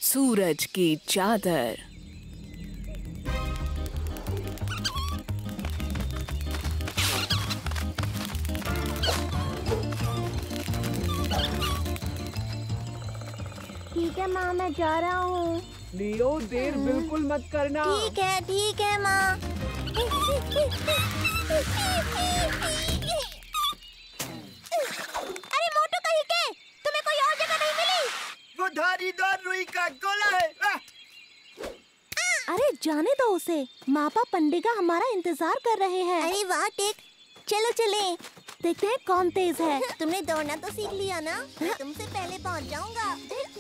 सूरज की चादर। ठीक है माँ, मैं जा रहा हूँ। लियो, देर बिल्कुल मत करना। ठीक है माँ। अरे मोटू कहीं के, तुम्हें कोई और जगह नहीं मिली? वो धारीदार रुई का गोला है। अरे जाने दो उसे, मापा पंडिगा हमारा इंतजार कर रहे हैं। अरे वाह टेक, चलो चले, देखते हैं कौन तेज है। तुमने दौड़ना तो सीख लिया ना, मैं तुमसे पहले पहुंच जाऊंगा।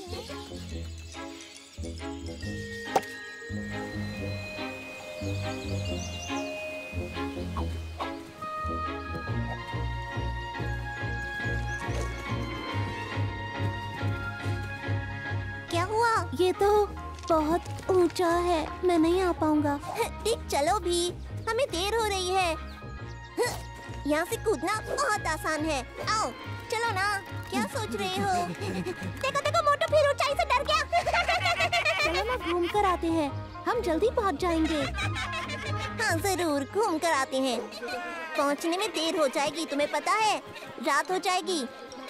क्या हुआ? ये तो बहुत ऊंचा है, मैं नहीं आ पाऊंगा। ठीक, चलो भी, हमें देर हो रही है। यहाँ से कूदना बहुत आसान है। आओ चलो ना, क्या सोच रहे हो? देखो देखो, मोटू फिर ऊंचाई से डर गया। चलो ना, घूम कर आते हैं, हम जल्दी पहुँच जाएंगे। हाँ जरूर, घूम कर आते हैं। पहुँचने में देर हो जाएगी, तुम्हें पता है, रात हो जाएगी।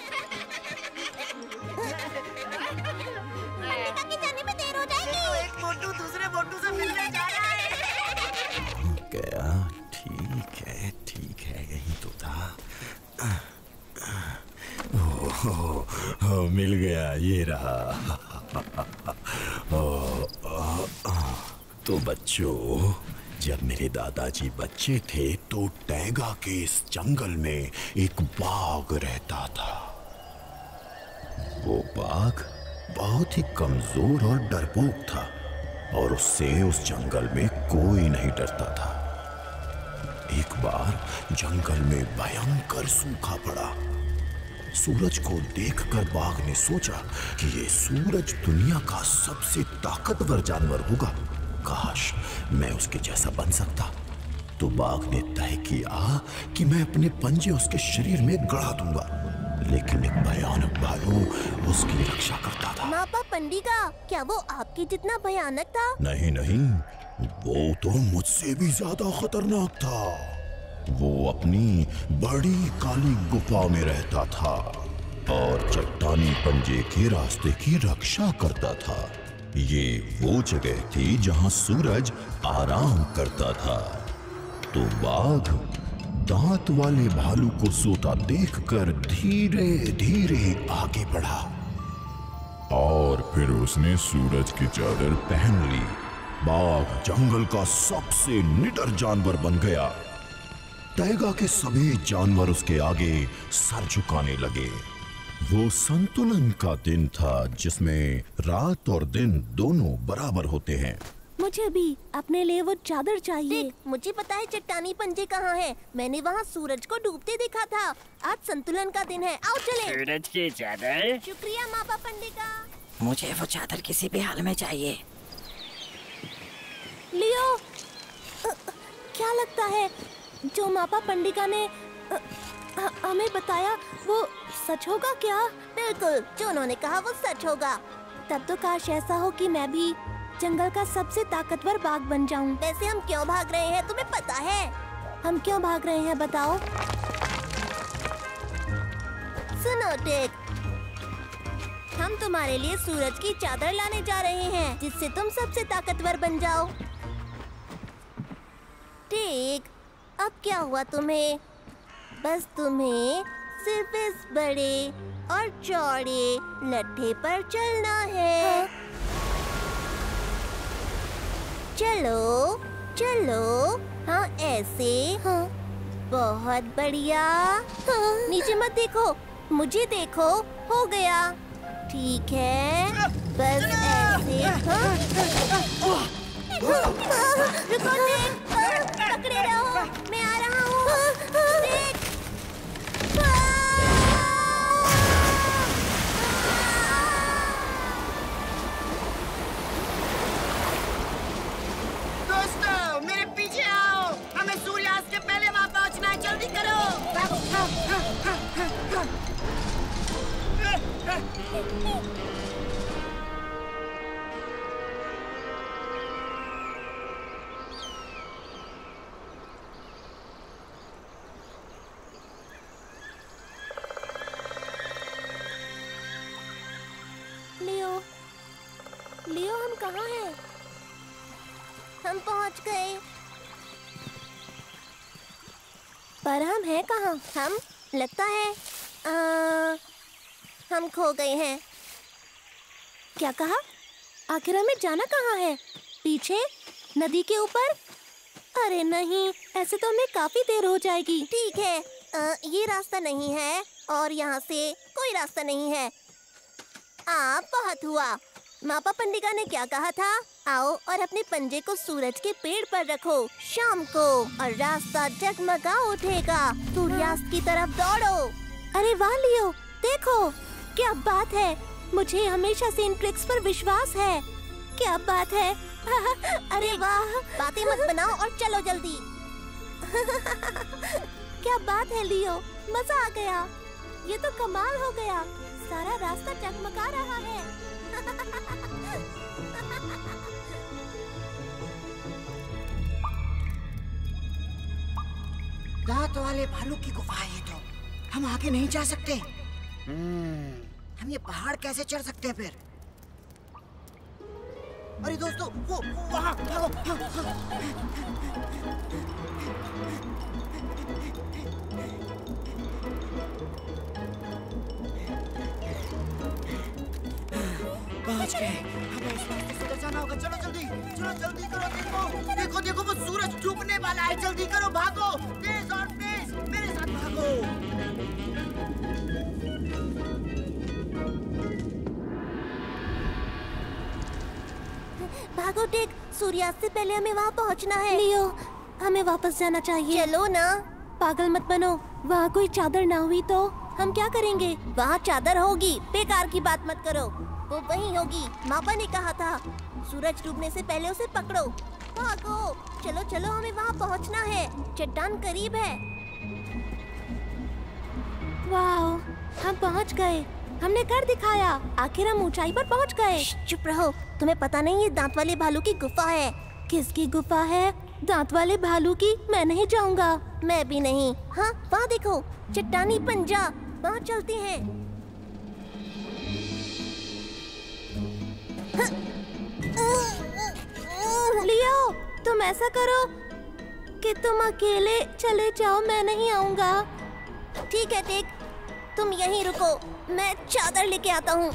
जाने में देर हो जाएगी। एक मोटू दूसरे मोटू से मिलने जा रहा है। गया, ठीक है, यही तो था। मिल गया, ये रहा। तो बच्चों, जब मेरे दादाजी बच्चे थे तो टैगा के इस जंगल में एक बाघ रहता था। वो बाघ बहुत ही कमजोर और डरपोक था और उससे उस जंगल में कोई नहीं डरता था। एक बार जंगल में भयंकर सूखा पड़ा। सूरज को देखकर बाघ ने सोचा कि ये सूरज दुनिया का सबसे ताकतवर जानवर होगा, काश मैं उसके जैसा बन सकता। तो बाघ ने तय किया कि मैं अपने पंजे उसके शरीर में गड़ा दूंगा, लेकिन एक भयानक भालू उसकी रक्षा करता था। मापा पंडिगा, क्या वो आपके जितना भयानक था? नहीं, वो तो मुझसे भी ज्यादा खतरनाक था। वो अपनी बड़ी काली गुफा में रहता था और चट्टानी पंजे के रास्ते की रक्षा करता था। ये वो जगह थी जहां सूरज आराम करता था। तो बाघ दांत वाले भालू को सोता देखकर धीरे धीरे आगे बढ़ा और फिर उसने सूरज की चादर पहन ली। बाघ जंगल का सबसे निडर जानवर बन गया। टैगा के सभी जानवर उसके आगे सर झुकाने लगे। वो संतुलन का दिन था जिसमें रात और दिन दोनों बराबर होते हैं। मुझे भी अपने लिए वो चादर चाहिए। मुझे पता है चट्टानी पंजे कहाँ है। मैंने वहाँ सूरज को डूबते देखा था। आज संतुलन का दिन है, आओ चलें। सूरज की चादर? शुक्रिया मापा पंडिगा। मुझे वो चादर किसी भी हाल में चाहिए। लियो, क्या लगता है जो मापा पंडिगा ने हमें बताया वो सच होगा क्या? बिल्कुल, जो उन्होंने कहा वो सच होगा। तब तो काश ऐसा हो कि मैं भी जंगल का सबसे ताकतवर बाघ बन जाऊं। वैसे हम क्यों भाग रहे हैं, तुम्हें पता है? हम क्यों भाग रहे हैं बताओ? सुनो टेक, हम तुम्हारे लिए सूरज की चादर लाने जा रहे हैं जिससे तुम सबसे ताकतवर बन जाओ। टेक, अब क्या हुआ तुम्हें? बस तुम्हें सिर्फ इस बड़े और चौड़े लट्ठे पर चलना है। हाँ? चलो चलो, हाँ ऐसे। हाँ, बहुत बढ़िया। हाँ? नीचे मत देखो, मुझे देखो, हो गया। ठीक है, बस ऐसे। हाँ? रुको टेक, पकड़े रहो, मैं आ रहा हूँ। टेक, दोस्तों मेरे पीछे आओ, हमें सूर्यास्त के पहले वहाँ पहुँचना है, जल्दी करो। लियो, हम कहाँ हैं? हम पहुँच गए। पर हम हैं कहाँ? हम लगता है हम खो गए हैं। क्या कहा? आखिर हमें जाना कहाँ है? पीछे? नदी के ऊपर? अरे नहीं, ऐसे तो हमें काफी देर हो जाएगी। ठीक है, ये रास्ता नहीं है और यहाँ से कोई रास्ता नहीं है। बहुत हुआ। मापा पंडिका ने क्या कहा था? आओ और अपने पंजे को सूरज के पेड़ पर रखो। शाम को और रास्ता जगमगा उठेगा। सूर्यास्त की तरफ दौड़ो। अरे वाह लियो, देखो क्या बात है। मुझे हमेशा से इन ट्रिक्स पर विश्वास है। क्या बात है। अरे वाह, बातें मत बनाओ और चलो जल्दी। क्या बात है लियो, मजा आ गया। ये तो कमाल हो गया। सारा रास्ता जगमगा रहा है। दांत वाले भालू की गुफा है ये तो। हम आगे नहीं जा सकते। हम ये पहाड़ कैसे चढ़ सकते हैं फिर? अरे दोस्तों, वो वहाँ पहुँच गए। हमें इस रास्ते से उधर जाना होगा। चलो जल्दी, चलो जल्दी करो। देखो देखो देखो, वो सूरज डूबने वाला है। जल्दी करो, भागो, तेज और तेज, मेरे साथ भागो। भागो टेक, सूर्यास्त से पहले हमें वहाँ पहुँचना है। लियो, हमें वापस जाना चाहिए। चलो ना। पागल मत बनो। वहाँ कोई चादर ना हुई तो हम क्या करेंगे? वहाँ चादर होगी, बेकार की बात मत करो। वो वहीं होगी। मापा ने कहा था सूरज डूबने से पहले उसे पकड़ो। भागो, चलो चलो, हमें वहाँ पहुँचना है। चट्टान करीब है। वाह, हम पहुँच गए। हमने कर दिखाया। आखिर हम ऊंचाई पर पहुँच गए। चुप रहो, तुम्हें पता नहीं ये दांत वाले भालू की गुफा है। किसकी गुफा है? दांत वाले भालू की? मैं नहीं जाऊंगा। मैं भी नहीं। हाँ, वहाँ देखो, चट्टानी पंजा। वहाँ चलते हैं। लियो, तुम ऐसा करो कि तुम अकेले चले जाओ, मैं नहीं आऊंगा। ठीक है टेक, तुम यहीं रुको, मैं चादर लेके आता हूँ।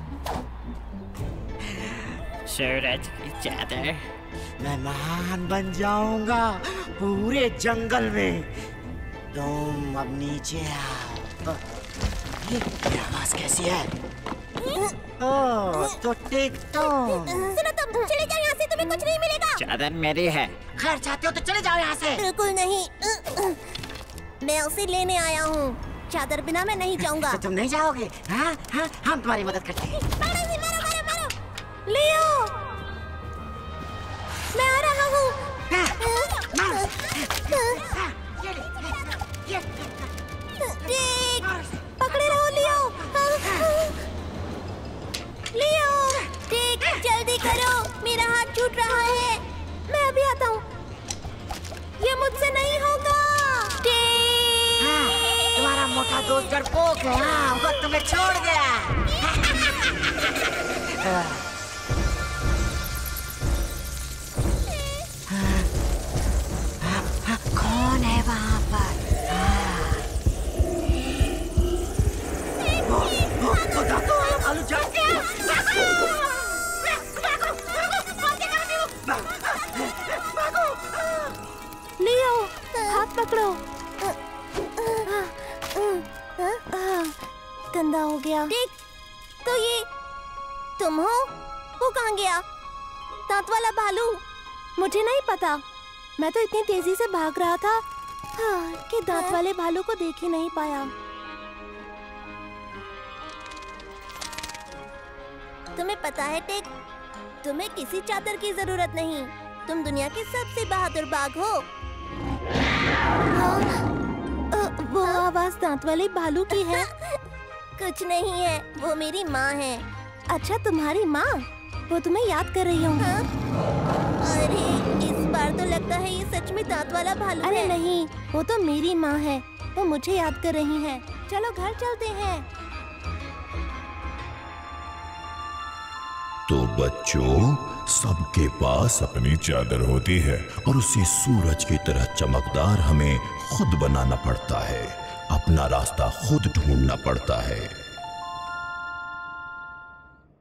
सूरज की चादर। मैं महान बन जाऊंगा पूरे जंगल में। तुम अब नीचे आओ। ये आवाज कैसी है? ओह, तो टेक तुम। सुनो तुम, चले जाओ यहाँ से, तुम्हें कुछ नहीं मिलेगा। चादर मेरी है। खैर चाहते हो तो चले जाओ यहाँ से। बिल्कुल नहीं। मैं उसे लेने आया हूँ। चादर बिना मैं नहीं जाऊंगा। तो तुम नहीं जाओगे? हाँ हाँ, हम तुम्हारी मदद करते हैं। मारो। लियो, मैं आ रहा हूँ। पकड़े रहो लियो। लियो, टेक, जल्दी करो, मेरा हाथ छूट रहा है। मैं अभी आता हूँ। ये मुझसे नहीं होगा। तुम्हारा मोटा दोस्त डरपोक है। हाँ, वो तुम्हें छोड़ गया। कौन है वहाँ पर? आलू जा। लियो, हाथ पकड़ो। गंदा हो गया। देख, तो ये तुम हो? वो कहाँ गया? दांत वाला भालू? मुझे नहीं पता, मैं तो इतनी तेजी से भाग रहा था कि दांत वाले भालू को देख ही नहीं पाया। तुम्हें पता है टेक, तुम्हें किसी चादर की जरूरत नहीं। तुम दुनिया के सबसे बहादुर बाघ हो। वो आवाज दांत वाले भालू की है। कुछ नहीं है, वो मेरी माँ है। अच्छा, तुम्हारी माँ? वो तुम्हें याद कर रही होंगी। अरे, इस बार तो लगता है ये सच में दांत वाला भालू है। अरे नहीं, वो तो मेरी माँ है। वो मुझे याद कर रही है। चलो घर चलते हैं। तो बच्चों, सबके पास अपनी चादर होती है और उसे सूरज की तरह चमकदार हमें खुद बनाना पड़ता है। अपना रास्ता खुद ढूंढना पड़ता है।